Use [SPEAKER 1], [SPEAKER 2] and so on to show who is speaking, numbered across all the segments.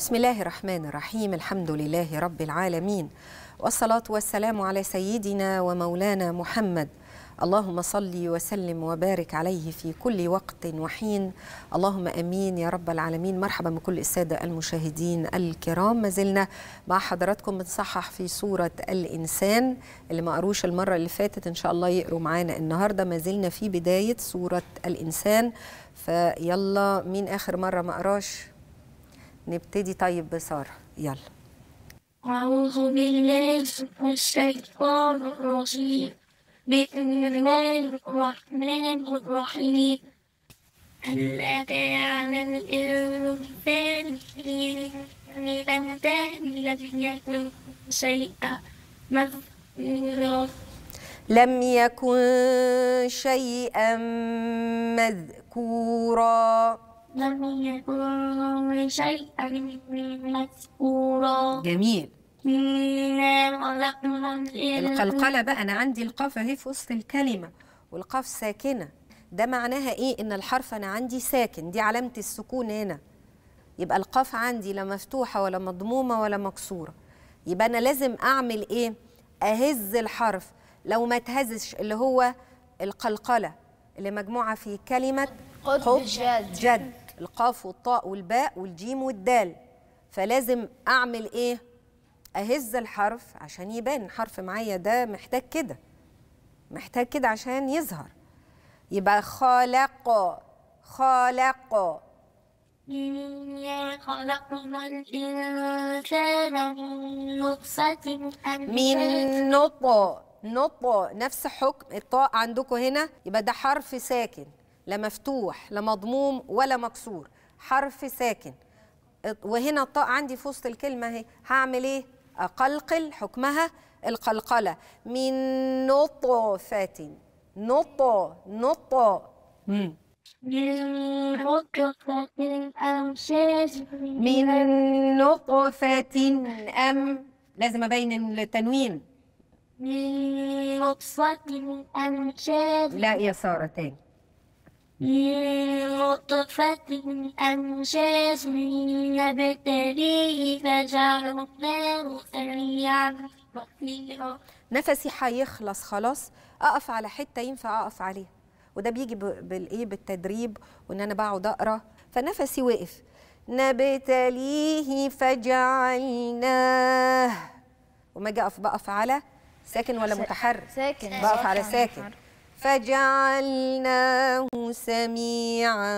[SPEAKER 1] بسم الله الرحمن الرحيم. الحمد لله رب العالمين، والصلاة والسلام على سيدنا ومولانا محمد. اللهم صل وسلم وبارك عليه في كل وقت وحين. اللهم امين يا رب العالمين. مرحبا بكل الساده المشاهدين الكرام. ما زلنا مع حضراتكم بنصحح في سوره الانسان. اللي ما قروش المره اللي فاتت ان شاء الله يقروا معانا النهارده. ما زلنا في بدايه سوره الانسان، فيلا مين اخر مره ما قراش؟ نبتدي. طيب بسارة يلا.
[SPEAKER 2] أعوذ بالله من الشيطان الرجيم. بسم الله الرحمن الرحيم. هل أتى على الإنسان حين لم يكن شيئا مذكورا.
[SPEAKER 1] لم يكن شيئا مذكورا.
[SPEAKER 2] لم يكن شيئا مذكورا.
[SPEAKER 1] جميل.
[SPEAKER 2] إنا خلقنا
[SPEAKER 1] القلقلة بقى، أنا عندي القاف أهي في وسط الكلمة والقاف ساكنة. ده معناها إيه؟ إن الحرف أنا عندي ساكن، دي علامة السكون هنا. يبقى القاف عندي لا مفتوحة ولا مضمومة ولا مكسورة. يبقى أنا لازم أعمل إيه؟ أهز الحرف. لو ما تهزش اللي هو القلقلة اللي مجموعة في كلمة
[SPEAKER 3] قطب
[SPEAKER 1] جد، القاف والطاء والباء والجيم والدال. فلازم أعمل إيه؟ أهز الحرف عشان يبان. حرف معايا ده محتاج كده، محتاج كده عشان يظهر. يبقى خلق. خلق.
[SPEAKER 2] إنا خلقنا الإنسان من نطفة
[SPEAKER 1] من نطق. نطق نفس حكم الطاء عندكم هنا. يبقى ده حرف ساكن، لا مفتوح لا مضموم ولا مكسور، حرف ساكن. وهنا الطاء عندي في وسط الكلمة اهي. هعمل ايه؟ أقلقل، حكمها القلقلة. من نطفة. نطق. نطق.
[SPEAKER 2] من نطفة أمشاج.
[SPEAKER 1] من نطفة لازم أبين التنوين.
[SPEAKER 2] من نطفة أمشاج.
[SPEAKER 1] لا يا سارة تاني.
[SPEAKER 2] من نطفة أمشاج نبتليه فجعلناه سميعا بصيرا.
[SPEAKER 1] نفسي هيخلص خلاص، أقف على حتة ينفع أقف عليها. وده بيجي بالإيه؟ بالتدريب، وإن أنا بقعد أقرأ فنفسي وقف. نبتليه فجعلناه. وما أجي أقف بقف على ساكن ولا متحرك؟
[SPEAKER 3] ساكن.
[SPEAKER 1] بقف على ساكن. فجعلناه سميعا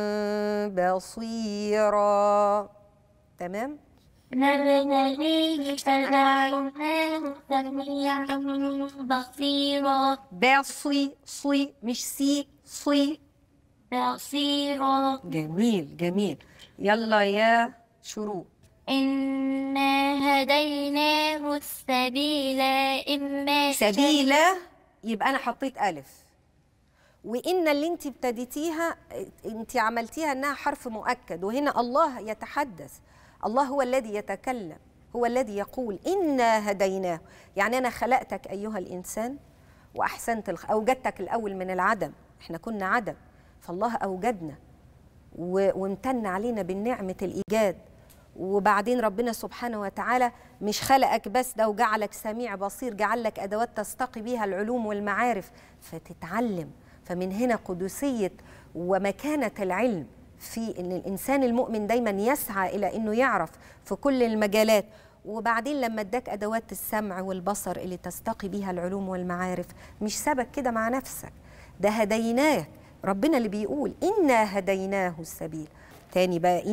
[SPEAKER 1] بصيرا. تمام؟
[SPEAKER 2] نبتليه فجعلناه سميعا بصيرا.
[SPEAKER 1] بصي. صي مش سي. صي.
[SPEAKER 2] بصيرا.
[SPEAKER 1] جميل جميل. يلا يا شروق.
[SPEAKER 2] إنا هديناه السبيل إما
[SPEAKER 1] سبيلة. يبقى أنا حطيت ألف. وإن اللي أنت ابتديتيها أنت عملتيها أنها حرف مؤكد. وهنا الله يتحدث، الله هو الذي يتكلم، هو الذي يقول إنا هديناه. يعني أنا خلقتك أيها الإنسان وأحسنت أوجدتك الأول من العدم. إحنا كنا عدم، فالله أوجدنا وامتن علينا بالنعمة الإيجاد. وبعدين ربنا سبحانه وتعالى مش خلقك بس ده وجعلك سميع بصير، جعل لك أدوات تستقي بيها العلوم والمعارف فتتعلم. فمن هنا قدسية ومكانة العلم في إن الإنسان المؤمن دايما يسعى إلى إنه يعرف في كل المجالات. وبعدين لما اداك أدوات السمع والبصر اللي تستقي بيها العلوم والمعارف، مش سابك كده مع نفسك، ده هديناك. ربنا اللي بيقول إنا هديناه السبيل. تاني بقى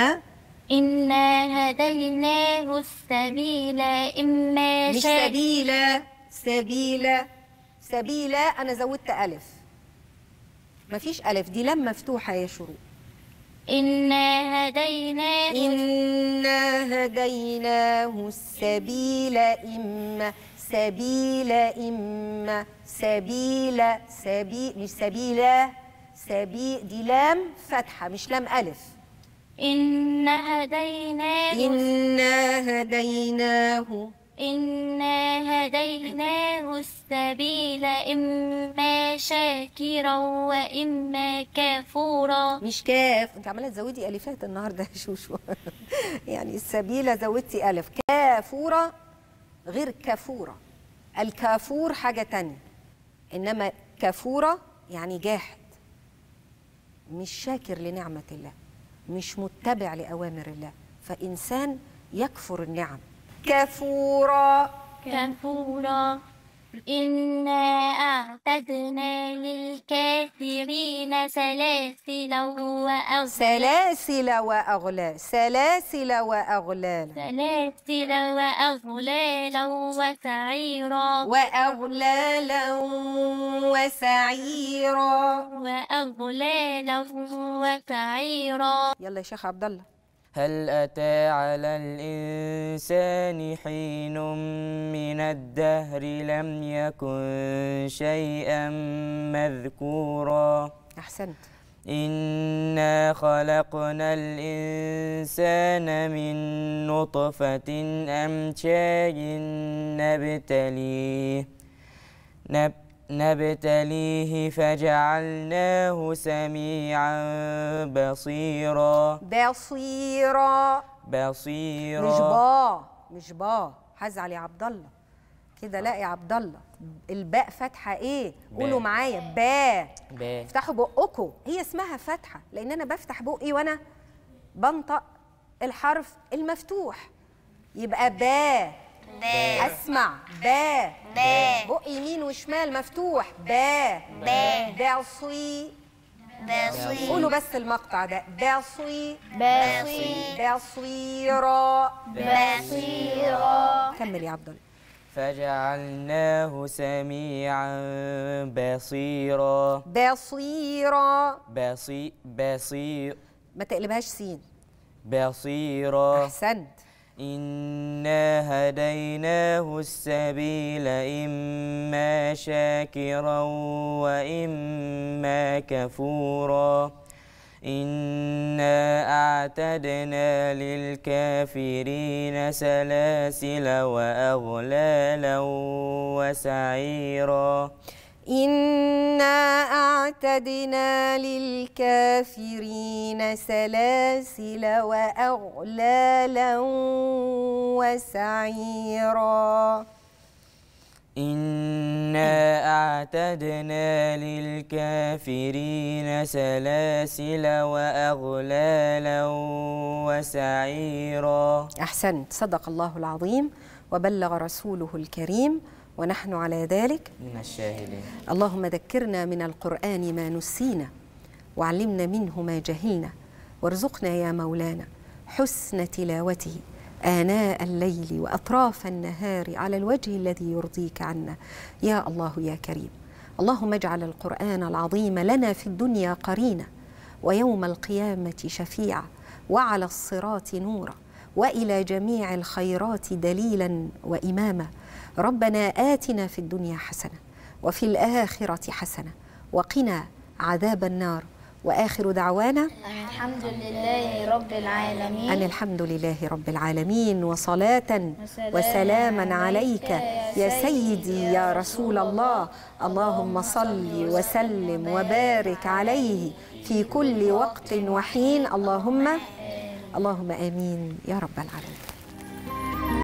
[SPEAKER 2] إنا هديناه السبيل إما
[SPEAKER 1] مش سبيلة. سبيلة. سبيلة أنا زودت ألف، مفيش ألف، دي لام مفتوحة يا شروق.
[SPEAKER 2] إنا
[SPEAKER 1] هديناه السبيل إما سبيل إما سبيل مش سبيلة. دي لام فتحة مش لام ألف.
[SPEAKER 2] إنا هديناه السبيل إما شاكرا وإما كفورا.
[SPEAKER 1] مش كاف. انت عماله تزودي الفات النهارده يا شوشو. يعني يعني السبيل زودتي ألف. كافورة غير كفورة. الكافور حاجة تانية، إنما كفورة يعني جاحد، مش شاكر لنعمة الله، مش متبع لأوامر الله، فإنسان يكفر النعم. كفورة.
[SPEAKER 2] كفورا. إنا أعتدنا للكافرين سلاسل وأغلالا.
[SPEAKER 1] سلاسل وأغلال. سلاسل وأغلال.
[SPEAKER 2] سلاسل وأغلالا وسعيرا.
[SPEAKER 1] وأغلالا وسعيرا.
[SPEAKER 2] وأغلالا وسعيرا.
[SPEAKER 1] يلا يا شيخ عبد الله.
[SPEAKER 3] هل أتى على الإنسان حين من الدهر لم يكن شيئا مذكورا.
[SPEAKER 1] أحسنت.
[SPEAKER 3] إنا خلقنا الإنسان من نطفة أمشاج نبتليه فجعلناه سميعا بصيرا.
[SPEAKER 1] بصيرا.
[SPEAKER 3] بصيرا.
[SPEAKER 1] مش با هزعل يا عبد الله كده. لا يا عبد الله، الباء فتحه ايه؟ قولوا معايا با. افتحوا بقكم، هي اسمها فتحه لان انا بفتح بقي وانا بنطق الحرف المفتوح، يبقى با. اسمع با. بق يمين وشمال مفتوح. با. بصي. قولوا بس المقطع ده. بصي. بصيرا. كمل يا عبد الله.
[SPEAKER 3] فجعلناه سميعا بصيرا.
[SPEAKER 1] بصيرا.
[SPEAKER 3] بصير.
[SPEAKER 1] ما تقلبهاش سين.
[SPEAKER 3] بصيرا.
[SPEAKER 1] أحسنت.
[SPEAKER 3] إنا هديناه السبيل إما شاكرا وإما كفورا. إنا أعتدنا للكافرين سلاسل وأغلالا وسعيرا.
[SPEAKER 1] إنا أعتدنا للكافرين سلاسل وأغلالا وسعيرا.
[SPEAKER 3] إنا أعتدنا للكافرين سلاسل وأغلالا وسعيرا.
[SPEAKER 1] أحسنت. صدق الله العظيم وبلغ رسوله الكريم ونحن على ذلك
[SPEAKER 3] من الشاهدين.
[SPEAKER 1] اللهم ذكرنا من القرآن ما نسينا وعلمنا منه ما جهلنا وارزقنا يا مولانا حسن تلاوته آناء الليل وأطراف النهار على الوجه الذي يرضيك عنا يا الله يا كريم. اللهم اجعل القرآن العظيم لنا في الدنيا قرينا ويوم القيامة شفيعا وعلى الصراط نورا وإلى جميع الخيرات دليلا وإماما. ربنا آتنا في الدنيا حسنة وفي الآخرة حسنة وقنا عذاب النار. وآخر دعوانا
[SPEAKER 4] الحمد لله رب العالمين.
[SPEAKER 1] أن الحمد لله رب العالمين. وصلاة وسلاما عليك يا سيدي يا رسول الله. اللهم صل وسلم وبارك عليه في كل وقت وحين. اللهم آمين يا رب العالمين.